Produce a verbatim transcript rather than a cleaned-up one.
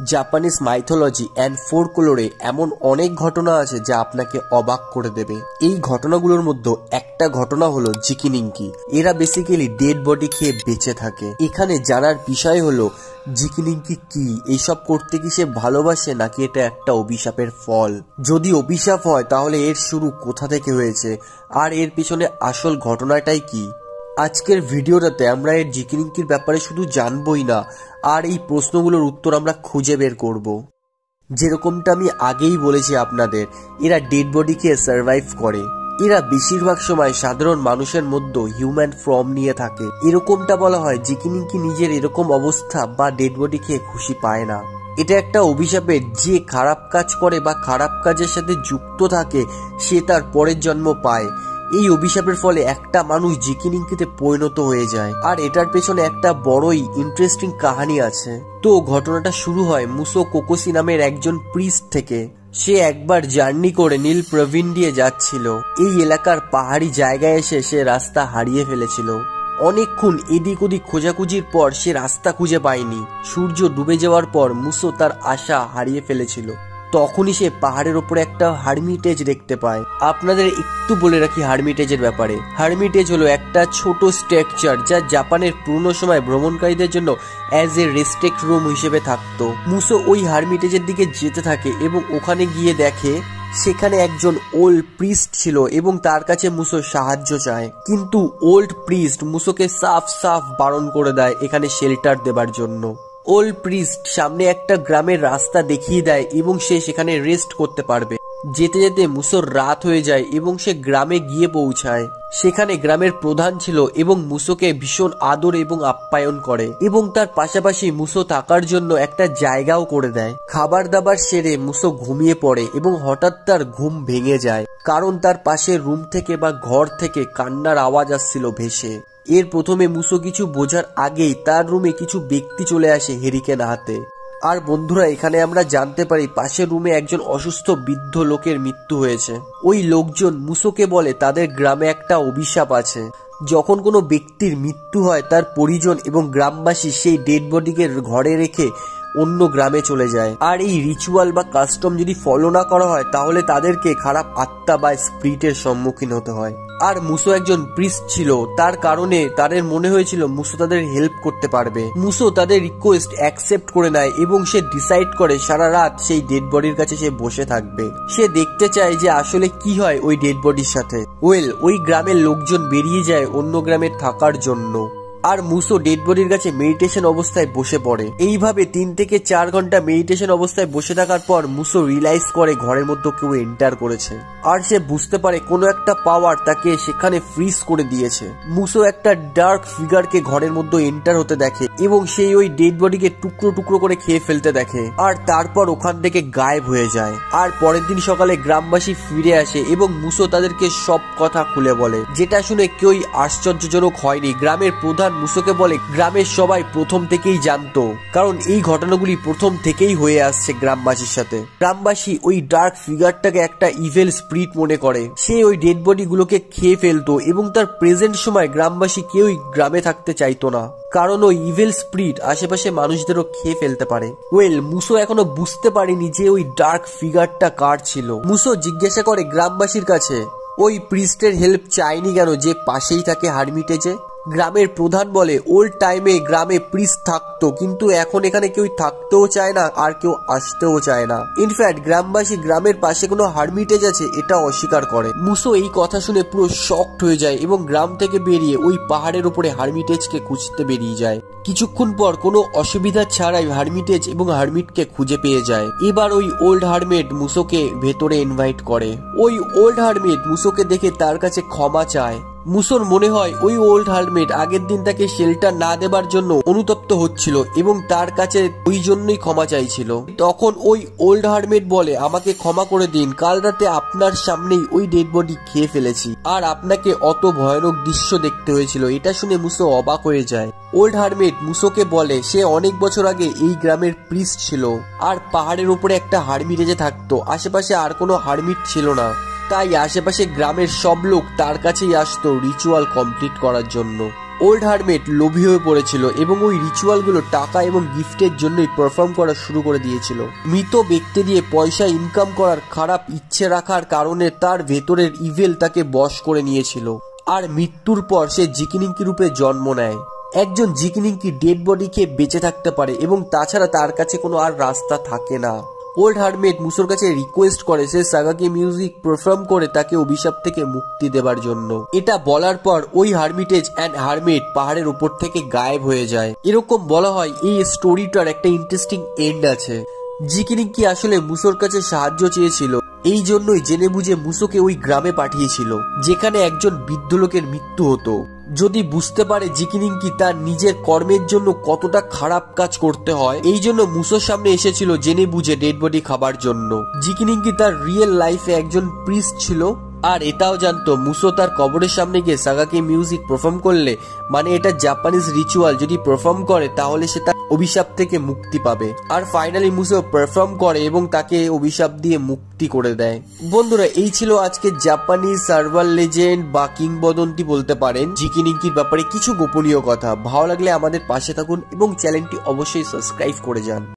Japanese mythology and ফোরকোলোরে এমন অনেক ঘটনা আছে যা আপনাকে অবাক করে দেবে। এই ঘটনাগুলোর মধ্যে একটা ঘটনা হলো জিকিনিংকি। এরা বেসিক্যালি ডেড বডি খেয়ে বেঁচে থাকে। এখানে জানার বিষয় হলো জিকিনিংকি কি, এইসব করতে কি সে ভালোবাসে নাকি এটা একটা অভিশাপের ফল। যদি অভিশাপ হয় তাহলে এর শুরু কোথা থেকে হয়েছে আর এর পিছনে আসল ঘটনাটাই কি। আজকের ভিডিওটাতে আমরা এর জিকিনিংকির ব্যাপারে শুধু জানবই না, আর এই প্রশ্নগুলোর উত্তর আমরা খুঁজে বের করব। যেরকমটা আমি আগেই বলেছি আপনাদের, এরা ডেড বডি খেয়ে সার্ভাইভ করে। এরা বেশিরভাগ সময় সাধারণ মানুষের মধ্যে হিউম্যান ফর্ম নিয়ে থাকে। এরকমটা বলা হয় জিকিনিংকি নিজের এরকম অবস্থা বা ডেড বডি খেয়ে খুশি পায় না। এটা একটা অভিশাপের, যে খারাপ কাজ করে বা খারাপ কাজের সাথে যুক্ত থাকে সে তার পরের জন্ম পায়। এই অভিশাপের ফলে একটা মানুষ জিকিনিংকিতে পরিণত হয়ে যায়, আর এটার পেছনে একটা বড়ই ইন্টারেস্টিং কাহিনী আছে। তো ঘটনাটা শুরু হয় মুসো কোকোসি নামের একজন প্রিস্ট থেকে। সে একবার জার্নি করে নীল প্রভিন দিয়ে যাচ্ছিল। এই এলাকার পাহাড়ি জায়গায় এসে সে রাস্তা হারিয়ে ফেলেছিল। অনেকক্ষণ এদিক ওদিক খোঁজাখুঁজির পর সে রাস্তা খুঁজে পায়নি। সূর্য ডুবে যাওয়ার পর মুসো তার আশা হারিয়ে ফেলেছিল। তখনই সে পাহাড়ের ওপরে একটা হারমিটেজ দেখতে পায়। আপনাদের একটু বলে রাখি হারমিটেজের ব্যাপারে। হারমিটেজ হলো একটা ছোট স্ট্রাকচার যা জাপানের পুরনো সময় ভ্রমণকারীদের জন্য অ্যাজ এ রেস্টেক রুম হিসেবে থাকতো। মুসো ওই হারমিটেজের দিকে যেতে থাকে এবং ওখানে গিয়ে দেখে সেখানে একজন ওল্ড প্রিস্ট ছিল এবং তার কাছে মুসো সাহায্য চায়। কিন্তু ওল্ড প্রিস্ট মুসোকে সাফ সাফ বারণ করে দেয় এখানে শেল্টার দেবার জন্য। ওল্ড প্রিস্ট সামনে একটা গ্রামের রাস্তা দেখিয়ে দেয় এবং সে সেখানে রেস্ট করতে পারবে। যেতে যেতে মুসোর রাত হয়ে যায় এবং সে গ্রামে গিয়ে পৌঁছায়। সেখানে গ্রামের প্রধান ছিল এবং মুসোকে ভীষণ আদর এবং আপ্যায়ন করে এবং তার পাশাপাশি মুসো থাকার জন্য একটা জায়গাও করে দেয়। খাবার দাবার সেরে মুসো ঘুমিয়ে পড়ে এবং হঠাৎ তার ঘুম ভেঙে যায়, কারণ তার পাশের রুম থেকে বা ঘর থেকে কান্নার আওয়াজ আসছিল ভেসে। এর প্রথমে মুসো কিছু বোঝার আগেই তার রুমে কিছু ব্যক্তি চলে আসে হেরিকেন হাতে। আর বন্ধুরা, এখানে আমরা জানতে পারি পাশের রুমে একজন অসুস্থ বৃদ্ধ লোকের মৃত্যু হয়েছে। ওই লোকজন মুসোকে বলে তাদের গ্রামে একটা অভিশাপ আছে। যখন কোনো ব্যক্তির মৃত্যু হয় তার পরিজন এবং গ্রামবাসী সেই ডেড বডিকে ঘরে রেখে অন্য গ্রামে চলে যায়। আর এই রিচুয়াল বা কাস্টম যদি ফলো না করা হয় তাহলে তাদেরকে খারাপ আত্মা বা স্পিরিটের সম্মুখীন হতে হয়। আর মুসো একজন প্রিস্ট ছিল, তার কারণে তাদের মনে হয়েছিল মুসো তাদের হেল্প করতে পারবে। মুসো তাদের রিকোয়েস্ট অ্যাকসেপ্ট করে নেয় এবং সে ডিসাইড করে সারা রাত সেই ডেড বডির কাছে সে বসে থাকবে। সে দেখতে চায় যে আসলে কি হয় ওই ডেড বডির সাথে। ওয়েল, ওই গ্রামের লোকজন বেরিয়ে যায় অন্য গ্রামে থাকার জন্য, আর মুসো ডেড বডির কাছে মেডিটেশন অবস্থায় বসে পড়ে। এইভাবে তিন থেকে চার ঘন্টা মেডিটেশন অবস্থায় বসে থাকার পর মুসো রিয়েলাইজ করে ঘরের মধ্যে কেউ এন্টার করেছে, আর সে বুঝতে পারে কোনো একটা পাওয়ার তাকে সেখানে ফ্রিজ করে দিয়েছে। মুসো একটা ডার্ক ফিগারকে ঘরের মধ্যে এন্টার হতে দেখে এবং সেই ওই ডেড বডিকে টুকরো টুকরো করে খেয়ে ফেলতে দেখে, আর তারপর ওখান থেকে গায়েব হয়ে যায়। আর পরের দিন সকালে গ্রামবাসী ফিরে আসে এবং মুসো তাদেরকে সব কথা খুলে বলে, যেটা শুনে কেউই আশ্চর্যজনক হয়নি। গ্রামের প্রধান মুসোকে বলে গ্রামের সবাই প্রথম থেকেই জানতো, কারণ এই ঘটনাগুলি প্রথম থেকেই হয়ে আসছে গ্রামবাসীর সাথে। গ্রামবাসী ওই ডার্ক ফিগারটাকে একটা ইভেল স্পিরিট মনে করে। সে ওই ডেড বডি গুলোকে খেয়ে ফেলতো এবং তার প্রেজেন্ট সময় গ্রামবাসী কেউই গ্রামে থাকতে চাইতো না, কারণ ওই ইভেল স্পিরিট আশেপাশে মানুষদেরও খেয়ে ফেলতে পারে। ওয়েল, মুসো এখনো বুঝতে পারেনি যে ওই ডার্ক ফিগারটা কার ছিল। মুসো জিজ্ঞাসা করে গ্রামবাসীর কাছে ওই প্রিস্টের হেল্প চাইনি কেন, যে পাশেই থাকে হারমিটেজে। গ্রামের প্রধান বলে ওল্ড টাইমে গ্রামে প্রিস্ট থাকতো, কিন্তু এখন এখানে কেউ থাকতেও চায় না আর কেউ আসতেও চায় না। ইনফ্যাক্ট গ্রামবাসী গ্রামের পাশে কোনো হারমিটেজ আছে এটা অস্বীকার করে। মুসো এই কথা শুনে পুরো শকড হয়ে যায় এবং গ্রাম থেকে বেরিয়ে ওই পাহাড়ের উপরে হারমিটেজকে খুঁজতে বেরিয়ে যায়। কিছুক্ষণ পর কোনো অসুবিধা ছাড়াই হারমিটেজ এবং হারমিটকে খুঁজে পেয়ে যায়। এবার ওই ওল্ড হারমিট মুসোকে ভেতরে ইনভাইট করে। ওই ওল্ড হারমিট মুসোকে দেখে তার কাছে ক্ষমা চায়। মুসোর মনে হয় ওই ওল্ড হারমিট আগের দিন তাকে শেল্টার না দেবার জন্য অনুতপ্ত হচ্ছিল এবং তার কাছে ওই জন্যই ক্ষমা চাইছিল। তখন ওই ওল্ড হারমিট বলে, আমাকে ক্ষমা করে দিন, কাল রাতে আপনার সামনেই ওই ডেড বডি খেয়ে ফেলেছি আর আপনাকে অত ভয়ানক দৃশ্য দেখতে হয়েছিল। এটা শুনে মুসো অবাক হয়ে যায়। ওল্ড হারমিট মুসোকে বলে সে অনেক বছর আগে এই গ্রামের প্রিস্ট ছিল আর পাহাড়ের উপরে একটা হারমিটেজে থাকতো। আশেপাশে আর কোনো হারমিট ছিল না, তাই আশেপাশে গ্রামের সব লোক তার কাছেই আসতো রিচুয়াল কমপ্লিট করার জন্য। ওল্ড হারমেট লোভী হয়ে পড়েছিল এবং ওই রিচুয়ালগুলো টাকা এবং গিফটের জন্যই পারফর্ম করা শুরু করে দিয়েছিল। মৃত ব্যক্তি দিয়ে পয়সা ইনকাম করার খারাপ ইচ্ছে রাখার কারণে তার ভেতরের ইভেল তাকে বশ করে নিয়েছিল, আর মৃত্যুর পর সে জিকিনিঙ্কি রূপে জন্ম নেয়। একজন জিকিনিঙ্কি ডেড বডি খেয়ে বেঁচে থাকতে পারে এবং তাছাড়া তার কাছে কোনো আর রাস্তা থাকে না। ওল্ড হারমেট মুসোর কাছে রিকোয়েস্ট করে সে সাগাকি মিউজিক পারফর্ম করে তাকে অভিশাপ থেকে মুক্তি দেবার জন্য। এটা বলার পর ওই হারমিটেজ অ্যান্ড হারমেট পাহাড়ের উপর থেকে গায়েব হয়ে যায়। এরকম বলা হয় এই স্টোরিটার একটা ইন্টারেস্টিং এন্ড আছে। জিকিনিঙ্কি আসলে মুসোর কাছে সাহায্য চেয়েছিল, এই জন্যই জেনে বুঝে মুসোকে ওই গ্রামে পাঠিয়েছিল যেখানে একজন বৃদ্ধ লোকের মৃত্যু হতো। যদি বুঝতে পারে জিকিনিঙ্কি তার নিজের কর্মের জন্য কতটা খারাপ কাজ করতে হয়, এই জন্য মুসোর সামনে এসেছিল জেনে বুঝে ডেড বডি খাবার জন্য। জিকিনিঙ্কি তার রিয়েল লাইফে একজন প্রিস্ট ছিল, আর এটাও জানতো মুসো তার কবরের সামনে গিয়ে সাগাকি মিউজিক পারফর্ম করলে, মানে এটা জাপানিজ রিচুয়াল, যদি পারফর্ম করে তাহলে সে তার অভিশাপ থেকে মুক্তি পাবে। আর ফাইনালি মুসো পারফর্ম করে এবং তাকে অভিশাপ দিয়ে মুক্তি করে দেয়। বন্ধুরা, এই ছিল আজকে জাপানিজ সার্ভার লেজেন্ড বা কিংবদন্তি বলতে পারেন জিকিনিঙ্কির ব্যাপারে কিছু গোপনীয় কথা। ভালো লাগলে আমাদের পাশে থাকুন এবং চ্যানেলটি অবশ্যই সাবস্ক্রাইব করে যান।